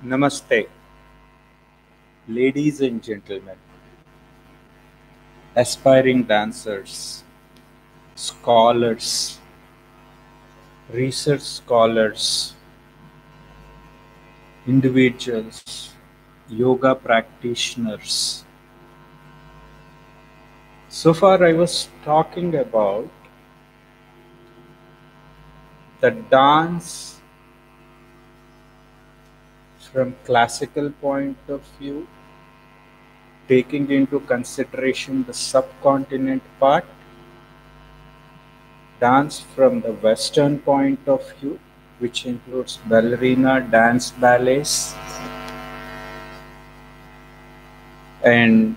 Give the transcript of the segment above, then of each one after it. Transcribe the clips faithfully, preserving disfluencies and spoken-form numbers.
Namaste, ladies and gentlemen, aspiring dancers, scholars, research scholars, individuals, yoga practitioners. So far, I was talking about the dance from classical point of view, taking into consideration the subcontinent part, dance from the Western point of view, which includes ballerina, dance ballets, and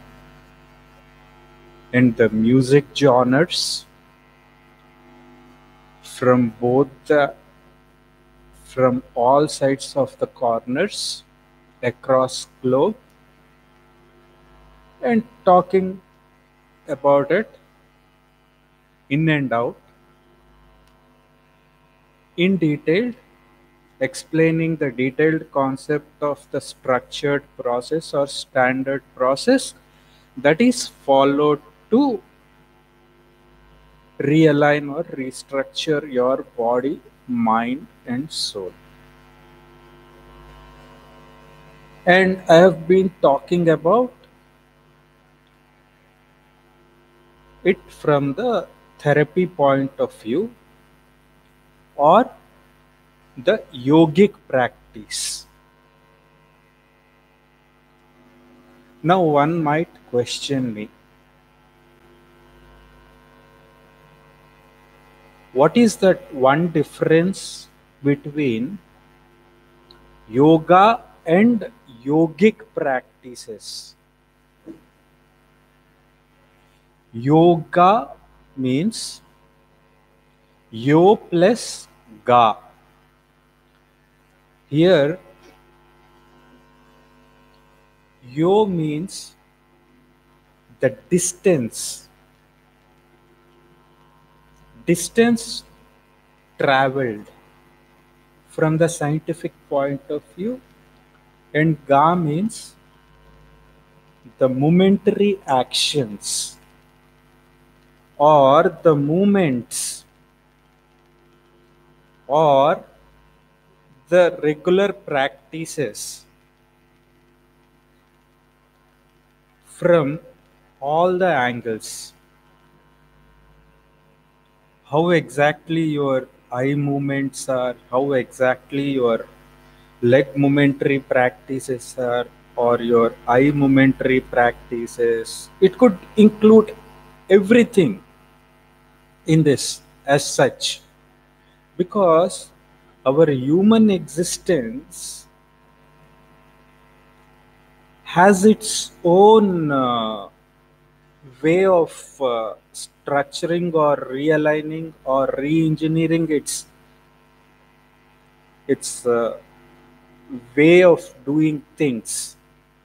in the music genres from both the from all sides of the corners across globe, and talking about it in and out in detail, explaining the detailed concept of the structured process or standard process that is followed to realign or restructure your body, mind, and soul. And I have been talking about it from the therapy point of view or the yogic practice. Now, one might question me, what is that one difference between yoga and yogic practices? Yoga means yo plus ga. Here, yo means the distance, distance traveled from the scientific point of view, and ga means the momentary actions or the movements or the regular practices from all the angles. How exactly your eye movements are, how exactly your leg momentary practices are, or your eye momentary practices. It could include everything in this as such, because our human existence has its own uh, way of uh, structuring or realigning or re-engineering its its uh, way of doing things.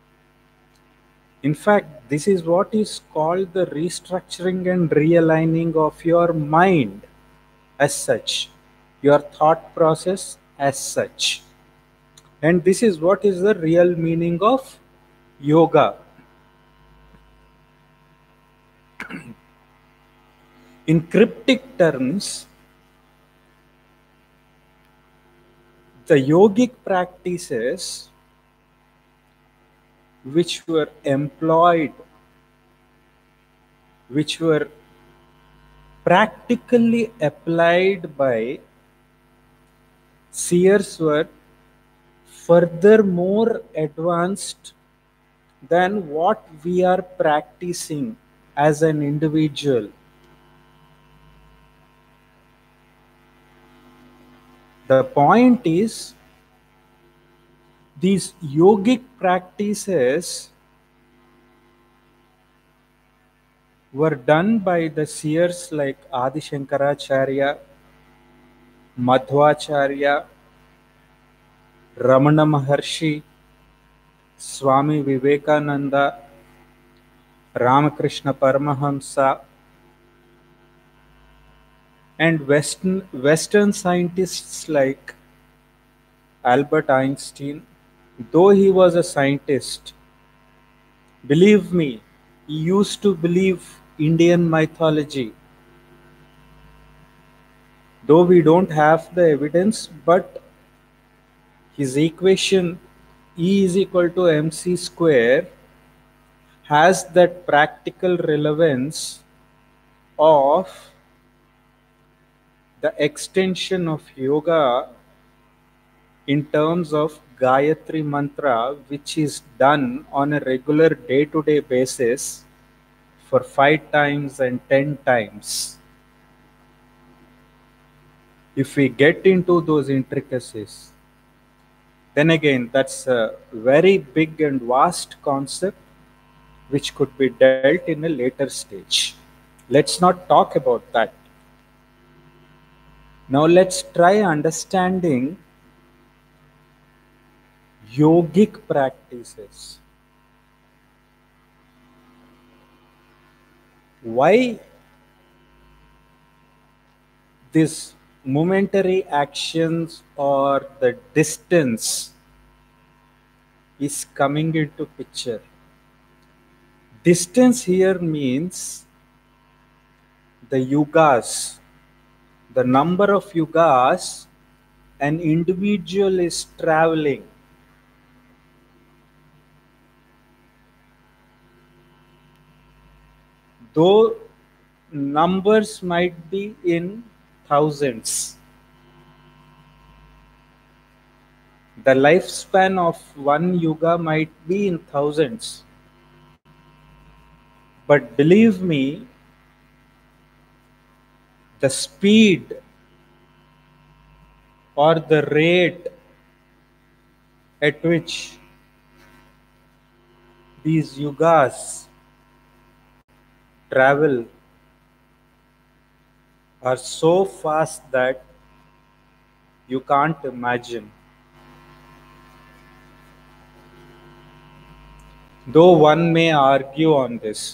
In fact, this is what is called the restructuring and realigning of your mind as such, your thought process as such. And this is what is the real meaning of yoga. In cryptic terms, the yogic practices which were employed, which were practically applied by seers, were further more advanced than what we are practicing as an individual. The point is, these yogic practices were done by the seers like Adi Shankaracharya, Madhvacharya, Ramana Maharshi, Swami Vivekananda, Ramakrishna Paramahamsa, and Western, Western scientists like Albert Einstein, Though he was a scientist, believe me, he used to believe Indian mythology. Though we don't have the evidence, but his equation E is equal to mc square has that practical relevance of the extension of yoga in terms of Gayatri Mantra, which is done on a regular day to day basis for five times and ten times. If we get into those intricacies, then again, that's a very big and vast concept which could be dealt in a later stage. Let's not talk about that. Now, let's try understanding yogic practices. Why these momentary actions or the distance is coming into picture? Distance here means the yugas, the number of yugas an individual is traveling. Though numbers might be in thousands, the lifespan of one yuga might be in thousands. But believe me, the speed or the rate at which these yugas travel are so fast that you can't imagine. Though one may argue on this,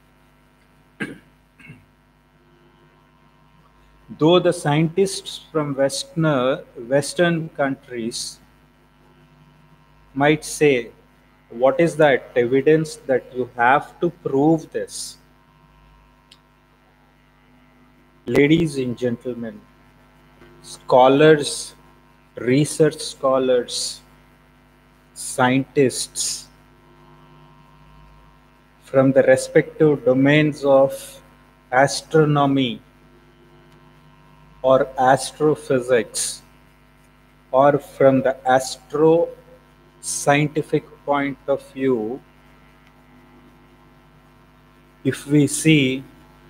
though the scientists from Western, Western countries might say, what is that evidence that you have to prove this? Ladies and gentlemen, scholars, research scholars, scientists from the respective domains of astronomy or astrophysics, or from the astro scientific point of view, if we see,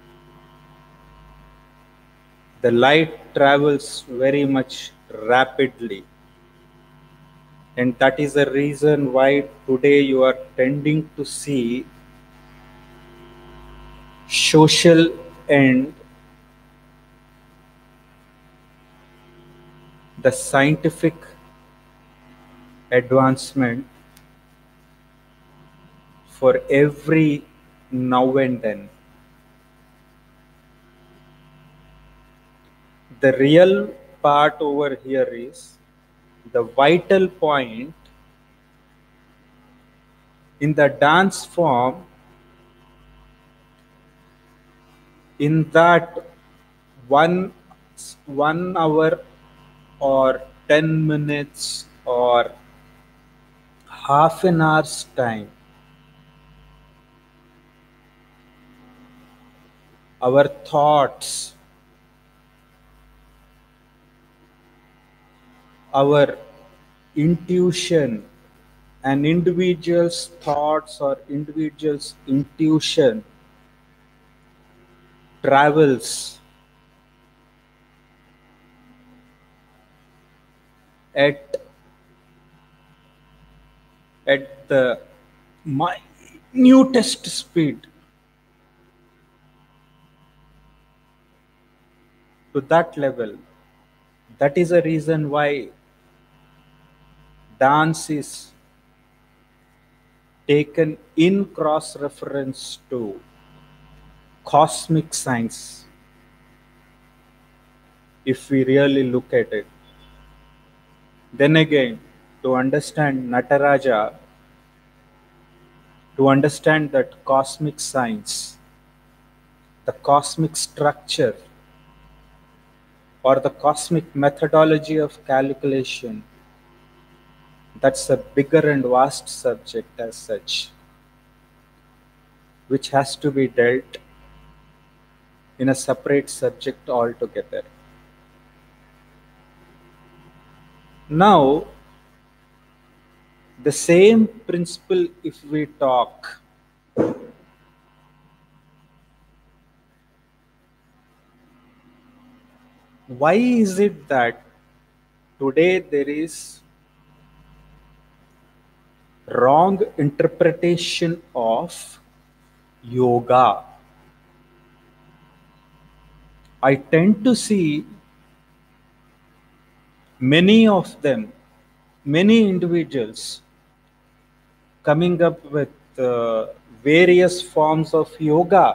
the light travels very much rapidly. And that is the reason why today you are tending to see social and the scientific advancement for every now and then. The real part over here is the vital point in the dance form, in that one one hour or ten minutes or half an hour's time, our thoughts, our intuition, an individual's thoughts or individual's intuition travels at at the minutest speed. To that level. That is a reason why dance is taken in cross reference to cosmic science, if we really look at it. Then again, to understand Nataraja, to understand that cosmic science, the cosmic structure, or the cosmic methodology of calculation, that's a bigger and vast subject as such, which has to be dealt in a separate subject altogether. Now, the same principle, if we talk, why is it that today there is wrong interpretation of yoga? I tend to see many of them, many individuals coming up with uh, various forms of yoga.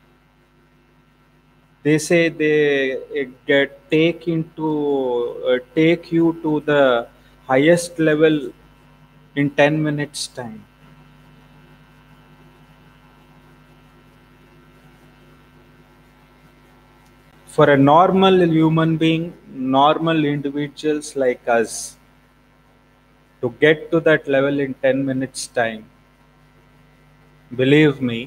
They say they uh, get take into uh, take you to the highest level in ten minutes time. For a normal human being, normal individuals like us, to get to that level in ten minutes time, believe me,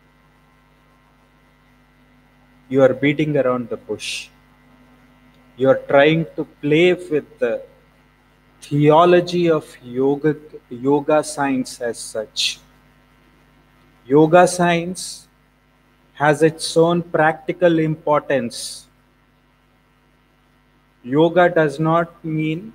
you are beating around the bush. You are trying to play with the theology of yoga, yoga science as such. Yoga science has its own practical importance. Yoga does not mean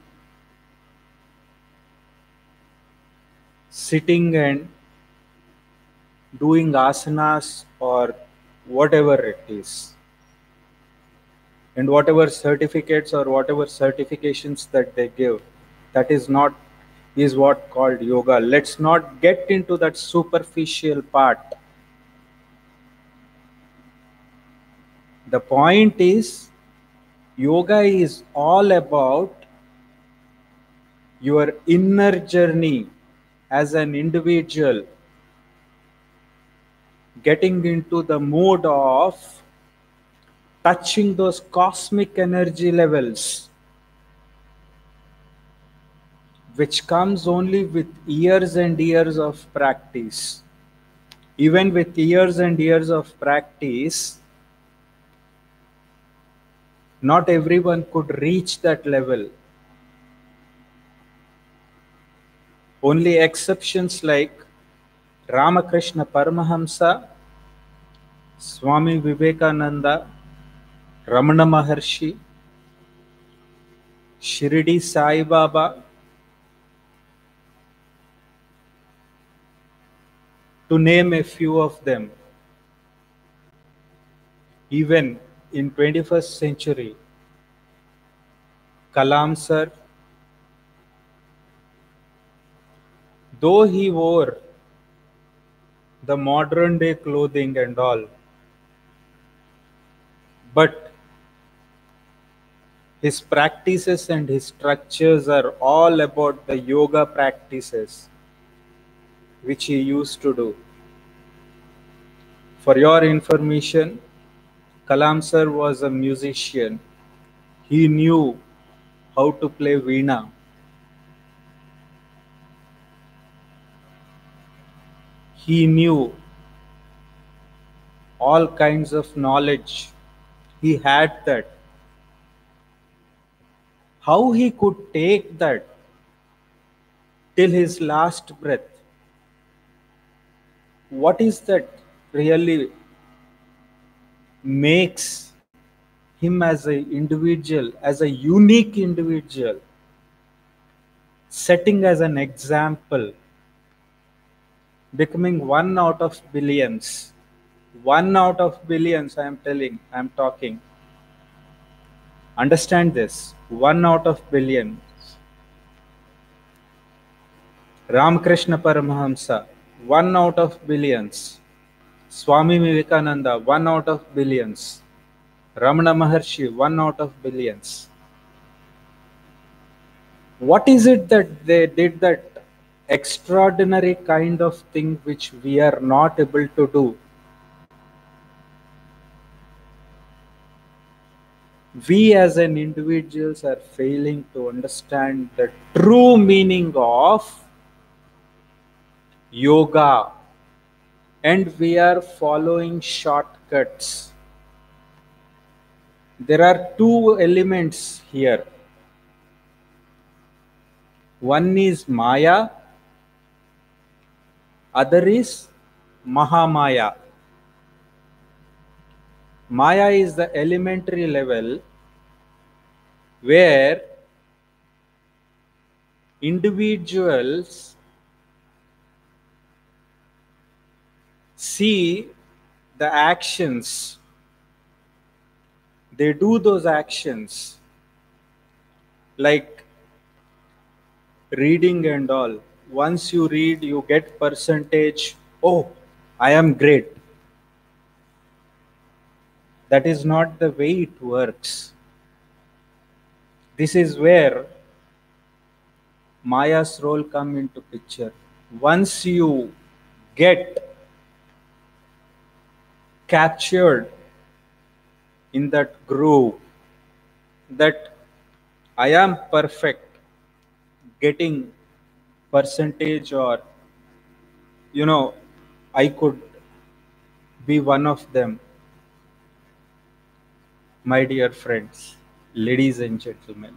sitting and doing asanas or whatever it is. And whatever certificates or whatever certifications that they give, that is not is what called yoga. Let's not get into that superficial part. The point is, yoga is all about your inner journey as an individual, getting into the mood of touching those cosmic energy levels, which comes only with years and years of practice. Even with years and years of practice, not everyone could reach that level. Only exceptions like Ramakrishna Paramahamsa, Swami Vivekananda, Ramana Maharshi, Shirdi Sai Baba, to name a few of them. Even in twenty-first century, Kalam sir, though he wore the modern day clothing and all, but his practices and his structures are all about the yoga practices which he used to do. For your information, Kalam sir was a musician. He knew how to play veena. He knew all kinds of knowledge. He had that. How he could take that till his last breath? What is that really makes him as an individual, as a unique individual, setting as an example, becoming one out of billions? One out of billions, I am telling, I am talking. Understand this, one out of billions. Ramakrishna Paramahamsa, one out of billions. Swami Vivekananda, one out of billions. Ramana Maharshi, one out of billions. What is it that they did, that extraordinary kind of thing which we are not able to do? We as an individuals are failing to understand the true meaning of yoga, and we are following shortcuts. There are two elements here. One is Maya, other is Mahamaya. Maya is the elementary level where individuals see the actions, they do those actions like reading and all. Once you read, you get percentage. Oh, I am great. That is not the way it works. This is where Maya's role come into picture. Once you get captured in that groove, that I am perfect, getting percentage, or you know, I could be one of them. My dear friends, ladies and gentlemen,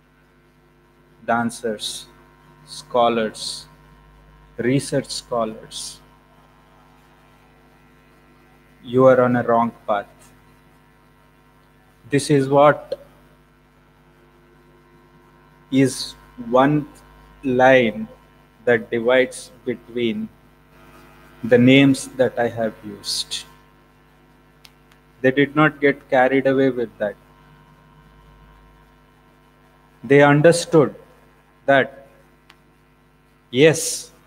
dancers, scholars, research scholars, you are on a wrong path. This is what is one line that divides between the names that I have used. They did not get carried away with that. They understood that, yes,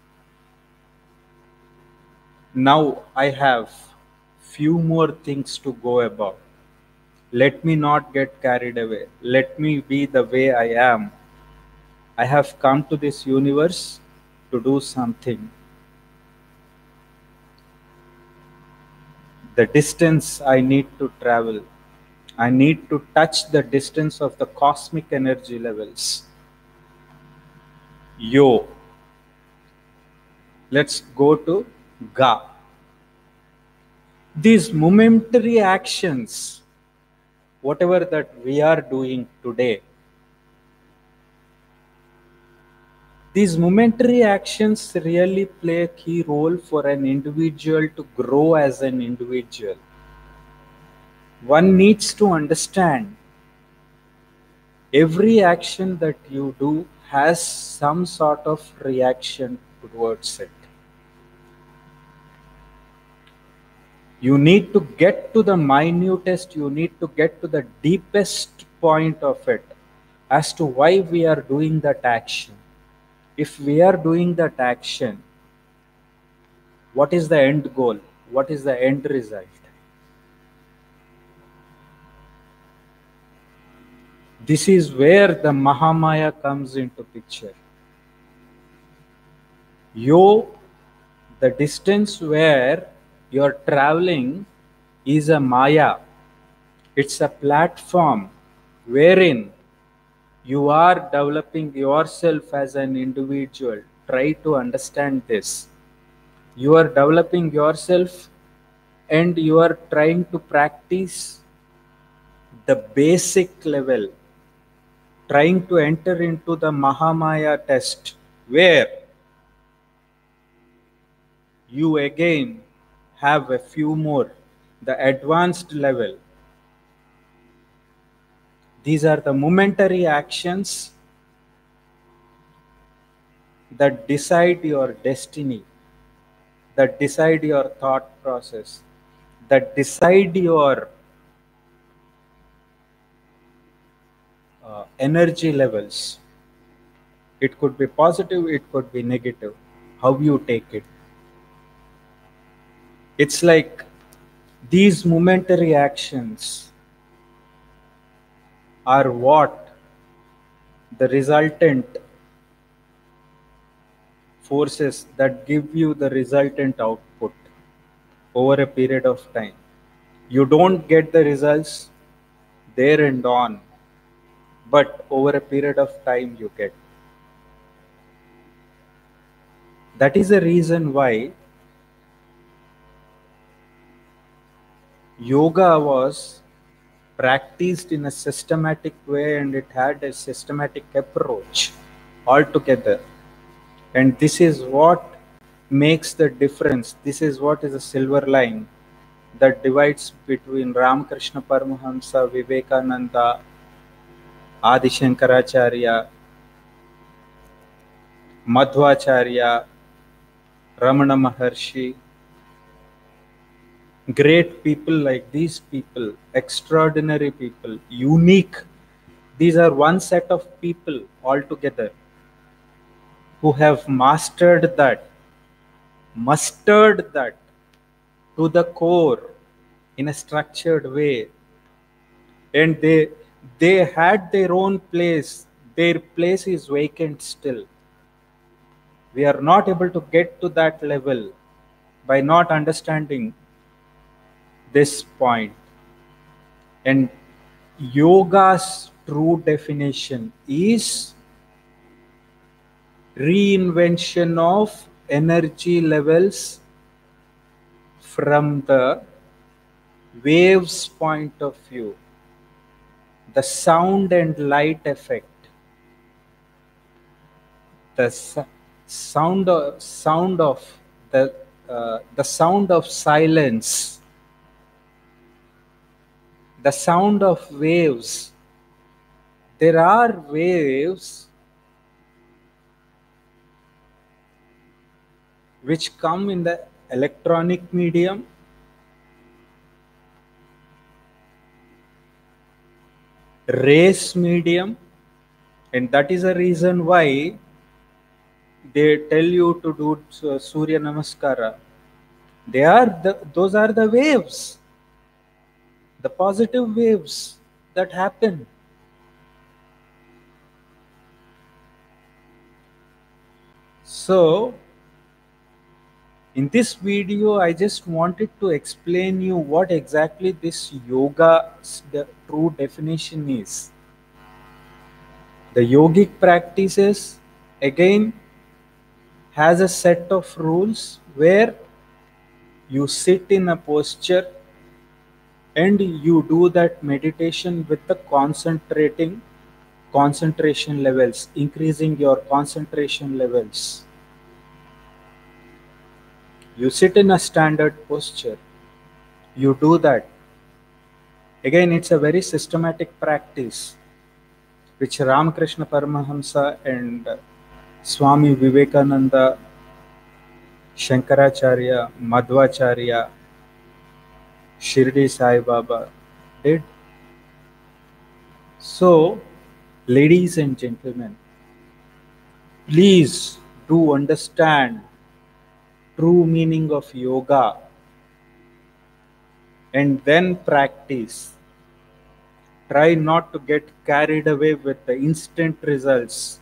now I have few more things to go about. Let me not get carried away. Let me be the way I am. I have come to this universe to do something. The distance I need to travel, I need to touch the distance of the cosmic energy levels. Yo. Let's go to Ga. These momentary actions, whatever that we are doing today, these momentary actions really play a key role for an individual to grow as an individual. One needs to understand every action that you do has some sort of reaction towards it. You need to get to the minutest, you need to get to the deepest point of it as to why we are doing that action. If we are doing that action, what is the end goal? What is the end result? This is where the Mahamaya comes into picture. Yo, the distance where you're traveling is a Maya. It's a platform wherein you are developing yourself as an individual. Try to understand this. You are developing yourself and you are trying to practice the basic level, trying to enter into the Mahamaya test, where you again have a few more, the advanced level. These are the momentary actions that decide your destiny, that decide your thought process, that decide your uh, energy levels. It could be positive, it could be negative, how you take it. It's like these momentary actions are what the resultant forces that give you the resultant output over a period of time. You don't get the results there and on, but over a period of time you get. That is the reason why yoga was practiced in a systematic way, and it had a systematic approach altogether. And this is what makes the difference. This is what is a silver line that divides between Ramakrishna Paramahamsa, Vivekananda, Adi Shankaracharya, Madhvacharya, Ramana Maharshi. Great people like these people, extraordinary people, unique. These are one set of people altogether who have mastered that, mustered that to the core in a structured way. And they they had their own place. Their place is vacant still. We are not able to get to that level by not understanding this point. And yoga's true definition is reinvention of energy levels from the waves point of view, the sound and light effect, the sound of, sound of the uh, the sound of silence, the sound of waves. There are waves which come in the electronic medium, race medium, and that is a reason why they tell you to do Surya Namaskara. They are the, those are the waves, the positive waves that happen. So in this video, I just wanted to explain you what exactly this yoga's the true definition is. The yogic practices, again, has a set of rules where you sit in a posture and you do that meditation with the concentrating concentration levels, increasing your concentration levels. You sit in a standard posture. You do that. Again, it's a very systematic practice which Ramakrishna Paramahamsa and Swami Vivekananda, Shankaracharya, Madhvacharya, Shirdi Sai Baba did. So, ladies and gentlemen, please do understand true meaning of yoga and then practice. Try not to get carried away with the instant results.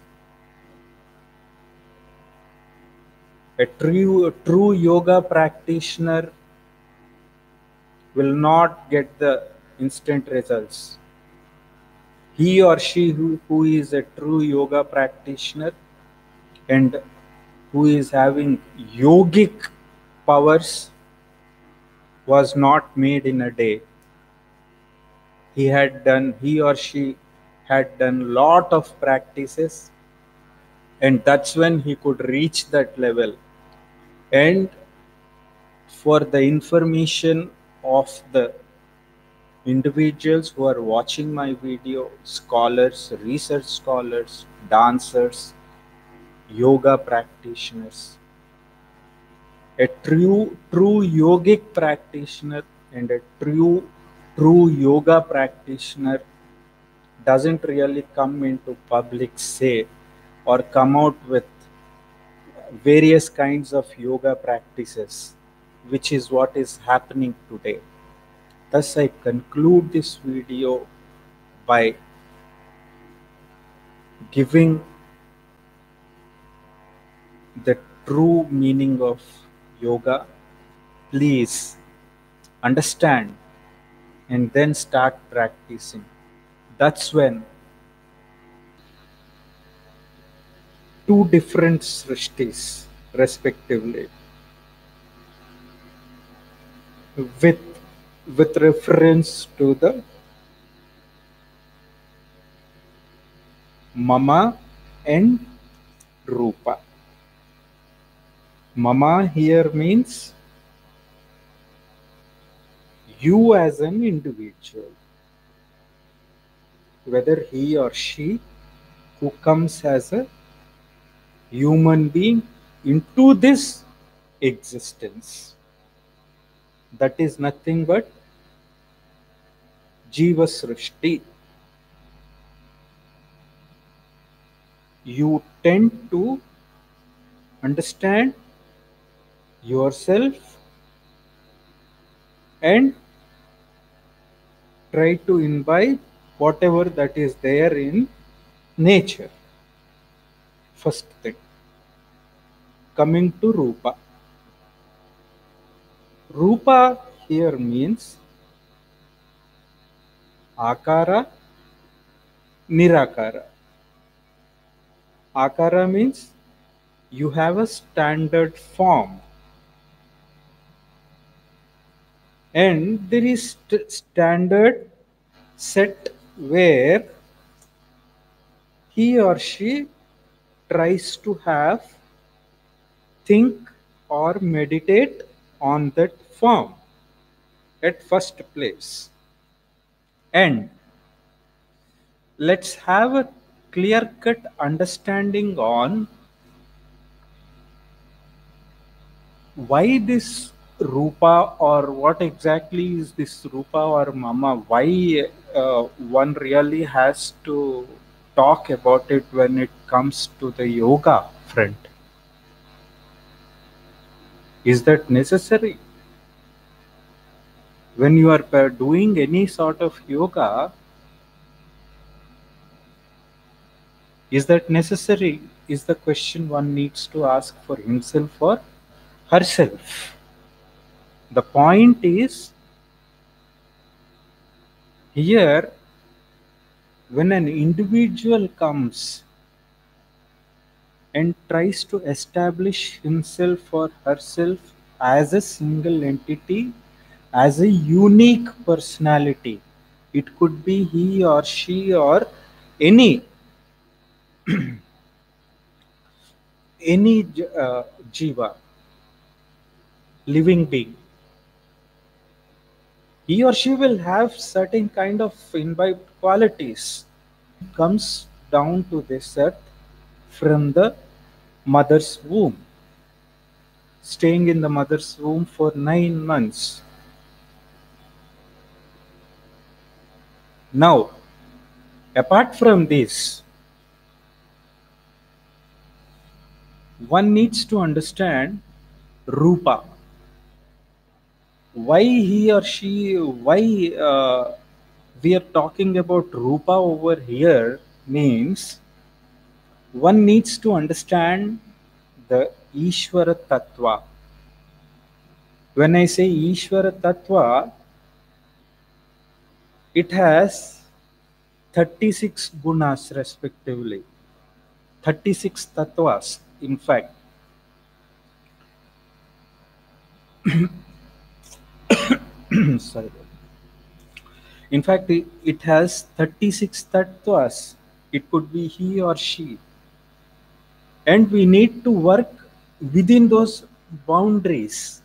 A true, a true yoga practitioner will not get the instant results. He or she who, who is a true yoga practitioner and who is having yogic powers was not made in a day. He had done, he or she had done lot of practices, and that's when he could reach that level. And for the information of the individuals who are watching my video, scholars, research scholars, dancers, yoga practitioners, a true true yogic practitioner and a true true yoga practitioner doesn't really come into public say or come out with various kinds of yoga practices, which is what is happening today. Thus, I conclude this video by giving the true meaning of yoga, please understand and then start practicing. That's when two different srishtis, respectively, with with reference to the mama and rupa. Mama here means you as an individual, whether he or she who comes as a human being into this existence. That is nothing but Jiva Srishti. You tend to understand yourself and try to imbibe whatever that is there in nature. First thing. Coming to Rupa. Rupa here means Akara, Nirakara. Akara means you have a standard form, and there is st standard set where he or she tries to have, think or meditate on that form at first place. And let's have a clear cut understanding on why this Rupa, or what exactly is this Rupa or Mama, why uh, one really has to talk about it when it comes to the yoga front. Is that necessary? When you are doing any sort of yoga, is that necessary? Is the question one needs to ask for himself or herself. The point is, here, when an individual comes and tries to establish himself or herself as a single entity, as a unique personality, it could be he or she or any any uh, jiva, living being. He or she will have certain kind of imbibed qualities. Comes down to this earth from the mother's womb, staying in the mother's womb for nine months. Now, apart from this, one needs to understand Rupa. Why he or she, why uh, we are talking about Rupa over here means one needs to understand the Ishvara Tattva. When I say Ishvara Tattva, it has thirty-six gunas respectively. thirty-six tattvas, in fact. Sorry. In fact, it has thirty-six tattvas. It could be he or she. And we need to work within those boundaries.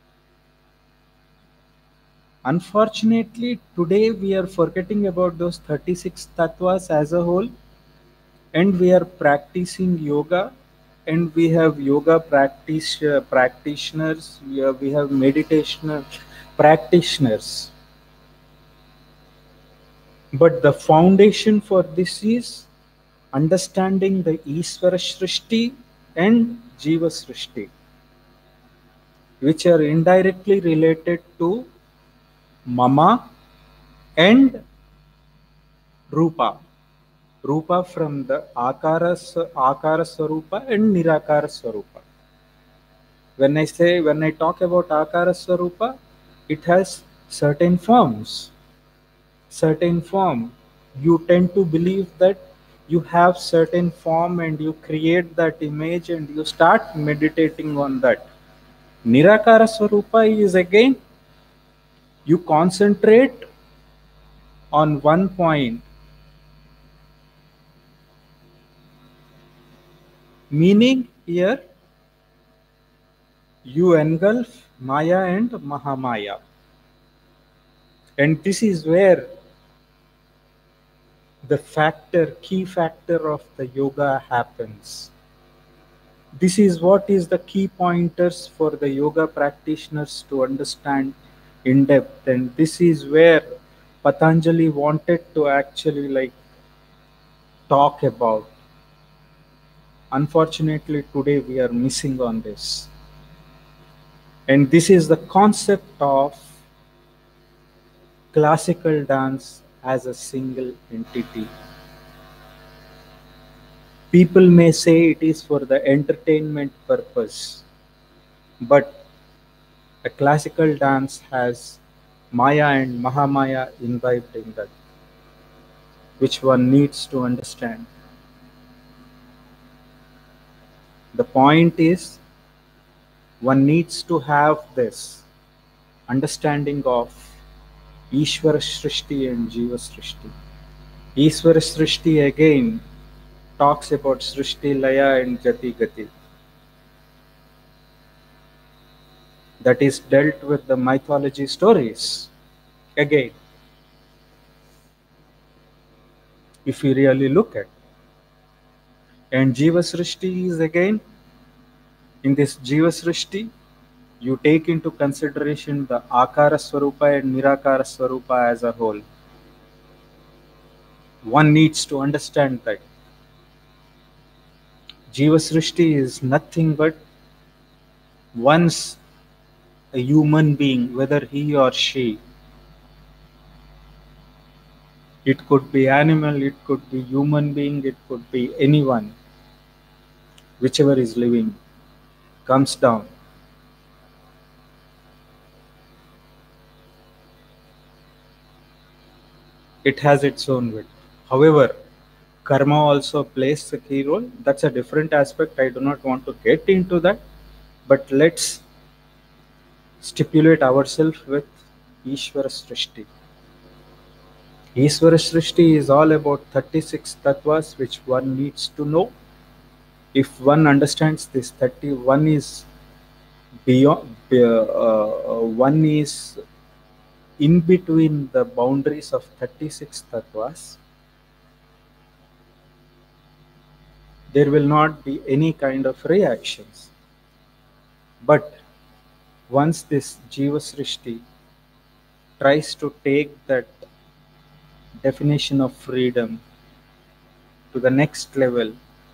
Unfortunately, today we are forgetting about those thirty-six tattvas as a whole, and we are practicing yoga, and we have yoga practice uh, practitioners, we have, we have meditation practitioners. But the foundation for this is understanding the Ishvara Srishti and Jiva Srishti, which are indirectly related to Mama and Rupa. Rupa from the Akara, Akara Swarupa and Nirakara Swarupa. When I say, when I talk about Akara Swarupa, it has certain forms. Certain form. You tend to believe that you have certain form and you create that image and you start meditating on that. Nirakara Swarupa is again, you concentrate on one point, meaning here you engulf Maya and Mahamaya. And this is where the factor, key factor of the yoga happens. This is what is the key pointers for the yoga practitioners to understand in depth. And this is where Patanjali wanted to actually like talk about. Unfortunately, today we are missing on this. And this is the concept of classical dance as a single entity. People may say it is for the entertainment purpose, but a classical dance has Maya and Mahamaya imbibed in that, which one needs to understand. The point is, one needs to have this understanding of Ishvara Srishti and Jiva Srishti. Ishvara Srishti again talks about Srishti, Laya and Jati Gati. That is dealt with the mythology stories. Again, if you really look at. And Jiva Srishti is again, in this Jiva Srishti, you take into consideration the Akara Swarupa and Nirakara Swarupa as a whole. One needs to understand that Jiva Srishti is nothing but once a human being, whether he or she, it could be animal, it could be human being, it could be anyone, whichever is living, comes down. It has its own will. However, karma also plays a key role. That's a different aspect. I do not want to get into that. But let's stipulate ourselves with Ishvara Srishti. Ishvara Srishti is all about thirty-six tattvas which one needs to know. If one understands this thirty-one is beyond, uh, one is in between the boundaries of thirty-six tattvas, there will not be any kind of reactions. But once this Jiva Srishti tries to take that definition of freedom to the next level,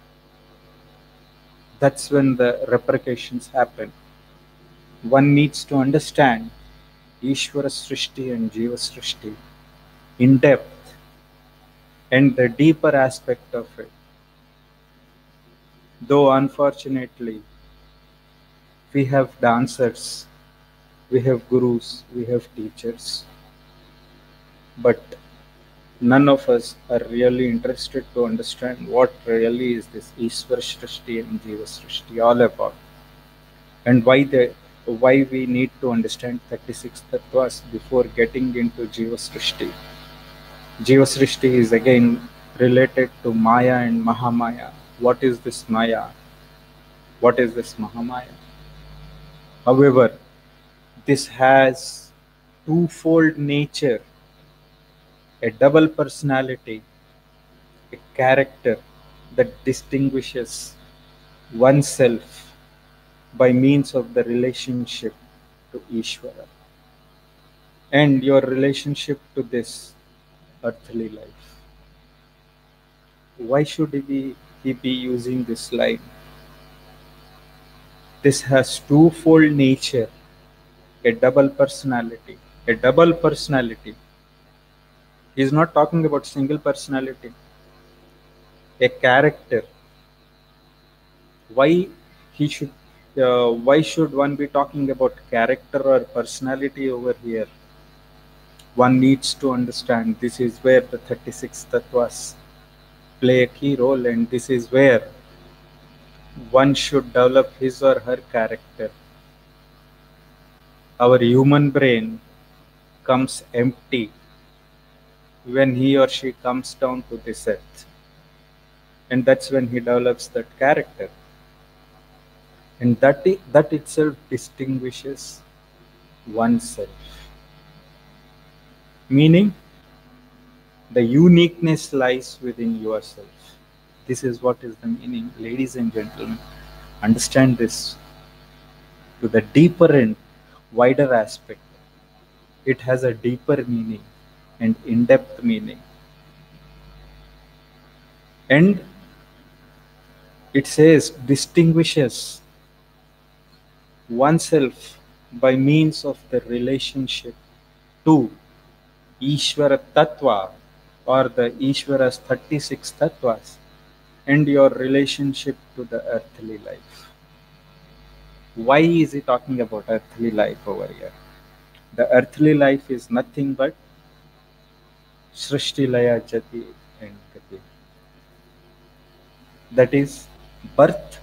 that's when the repercussions happen. One needs to understand Ishvara Srishti and Jiva Srishti in depth and the deeper aspect of it. Though unfortunately, we have dancers, we have gurus, we have teachers, but none of us are really interested to understand what really is this Ishvara Srishti and Jiva Srishti all about, and why they, why we need to understand thirty-six tattvas before getting into Jiva Srishti. Jiva Srishti is again related to Maya and Mahamaya. What is this Maya? What is this Mahamaya? However, this has twofold nature, a double personality, a character that distinguishes oneself by means of the relationship to Ishvara and your relationship to this earthly life. Why should he be, he be using this line? This has twofold nature, a double personality. A double personality. He is not talking about single personality. a character. Why he should? Uh, why should one be talking about character or personality over here? One needs to understand this is where the thirty-six tattvas play a key role, and this is where one should develop his or her character. Our human brain comes empty when he or she comes down to this earth, and that's when he develops that character, and that, that itself distinguishes oneself. Meaning, the uniqueness lies within yourself. This is what is the meaning, ladies and gentlemen. Understand this to the deeper and wider aspect. It has a deeper meaning and in-depth meaning. And it says distinguishes oneself by means of the relationship to Ishvara Tattva, or the Ishvara's thirty-six Tattvas, and your relationship to the earthly life. Why is he talking about earthly life over here? The earthly life is nothing but Srishti Laya Jati and Gati. That is birth,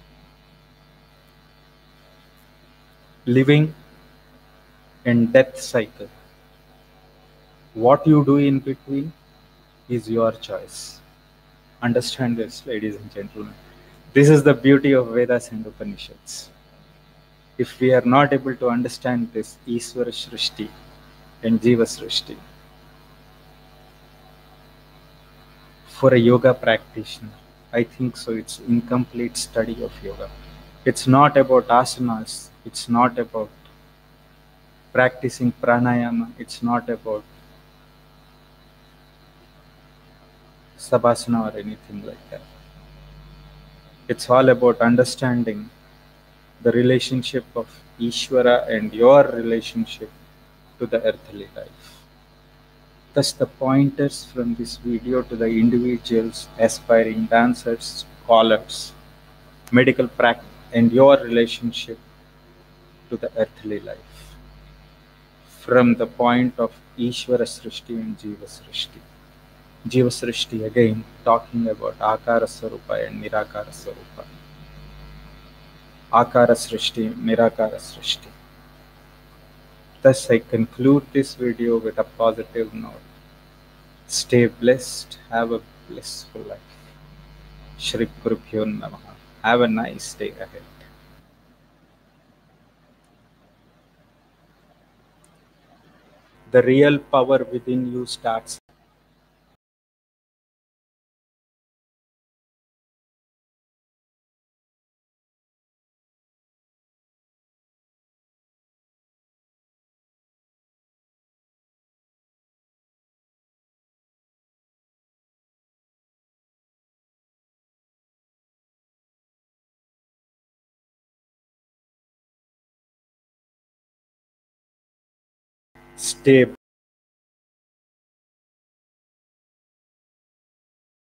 living, and death cycle. What you do in between is your choice. Understand this, ladies and gentlemen. This is the beauty of Vedas and Upanishads. If we are not able to understand this Ishvara Srishti and Jiva Srishti, for a yoga practitioner, I think so it's incomplete study of yoga. It's not about asanas, it's not about practicing pranayama, it's not about sabasana or anything like that. It's all about understanding the relationship of Ishvara and your relationship to the earthly life. Thus, the pointers from this video to the individuals, aspiring dancers, scholars, medical practice, and your relationship to the earthly life from the point of Ishvara Srishti and Jiva Srishti. Jiva Srishti again talking about Akara Swarupa and Nirakara Swarupa. Akara Srishti, Nirakara Srishti. Thus, I conclude this video with a positive note. Stay blessed, have a blissful life. Shri Gurubhyo Namaha. Have a nice day ahead. The real power within you starts stay